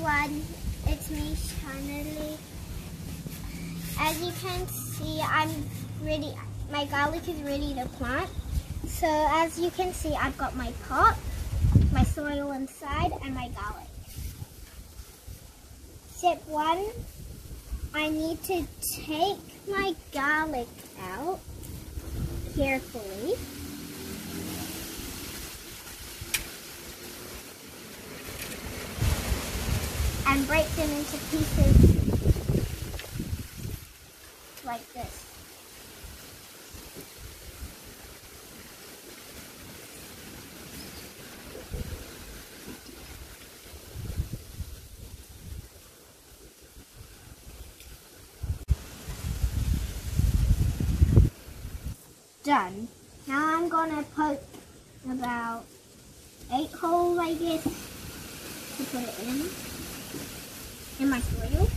everyone, it's me, Shanelly. As you can see, my garlic is ready to plant. So as you can see, I've got my pot, my soil inside, and my garlic. Step 1, I need to take my garlic out carefully. And break them into pieces like this. Done. Now I'm gonna poke about 8 holes, I guess, to put it in my soil.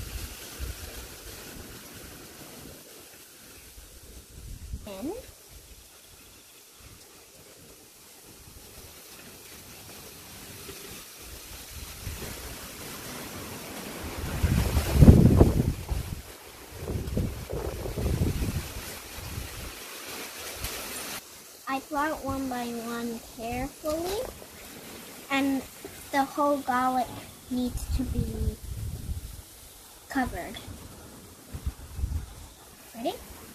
In. I plant one by one carefully, and the whole garlic needs to be covered. Ready?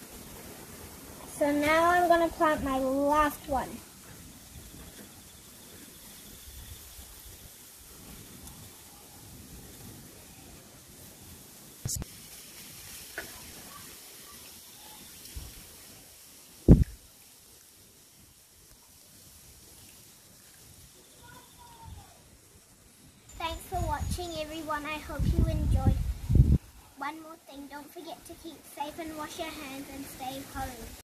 So now I'm going to plant my last one. Thanks for watching, everyone. I hope you enjoyed. One more thing, don't forget to keep safe and wash your hands and stay home.